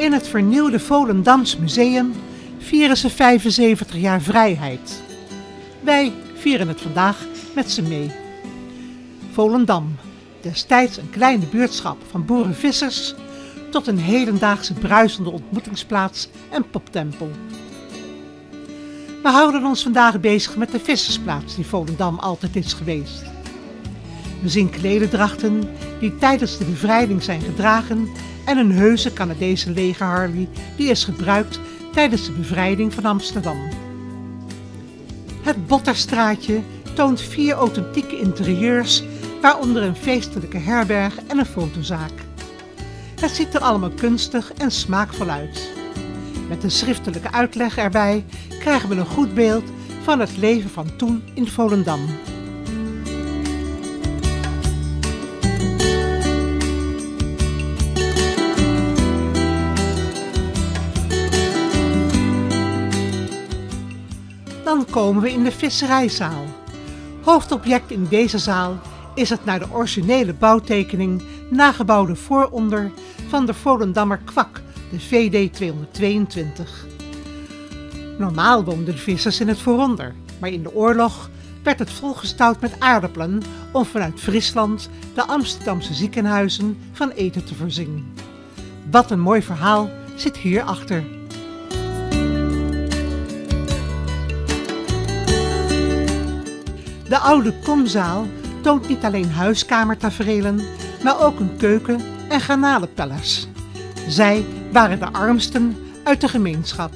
In het vernieuwde Volendams Museum vieren ze 75 jaar vrijheid. Wij vieren het vandaag met ze mee. Volendam, destijds een kleine buurtschap van boerenvissers, tot een hedendaagse bruisende ontmoetingsplaats en poptempel. We houden ons vandaag bezig met de vissersplaats die Volendam altijd is geweest. We zien klederdrachten die tijdens de bevrijding zijn gedragen en een heuse Canadese legerharley die is gebruikt tijdens de bevrijding van Amsterdam. Het Botterstraatje toont 4 authentieke interieurs, waaronder een feestelijke herberg en een fotozaak. Het ziet er allemaal kunstig en smaakvol uit. Met een schriftelijke uitleg erbij krijgen we een goed beeld van het leven van toen in Volendam. Dan komen we in de visserijzaal. Hoofdobject in deze zaal is het naar de originele bouwtekening nagebouwde vooronder van de Volendammer kwak, de VD 222. Normaal woonden de vissers in het vooronder, maar in de oorlog werd het volgestouwd met aardappelen om vanuit Friesland de Amsterdamse ziekenhuizen van eten te voorzien. Wat een mooi verhaal zit hierachter. De oude komzaal toont niet alleen huiskamertaferelen, maar ook een keuken en garnalenpellers. Zij waren de armsten uit de gemeenschap.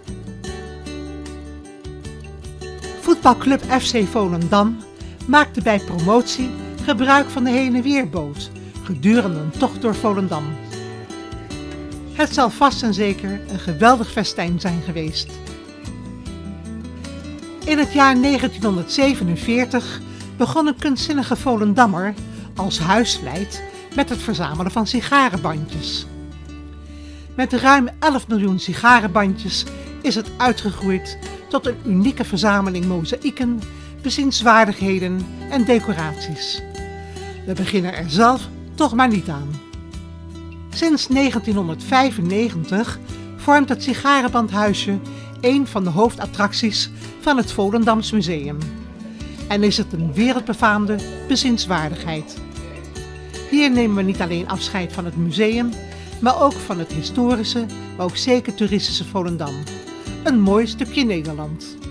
Voetbalclub FC Volendam maakte bij promotie gebruik van de heen- en weerboot gedurende een tocht door Volendam. Het zal vast en zeker een geweldig festijn zijn geweest. In het jaar 1947 begon een kunstzinnige Volendammer als huisvleit met het verzamelen van sigarenbandjes. Met ruim 11 miljoen sigarenbandjes is het uitgegroeid tot een unieke verzameling mozaïeken, bezienswaardigheden en decoraties. We beginnen er zelf toch maar niet aan. Sinds 1995 vormt het sigarenbandhuisje een van de hoofdattracties van het Volendams Museum. En is het een wereldbefaamde bezienswaardigheid. Hier nemen we niet alleen afscheid van het museum, maar ook van het historische, maar ook zeker toeristische Volendam. Een mooi stukje Nederland.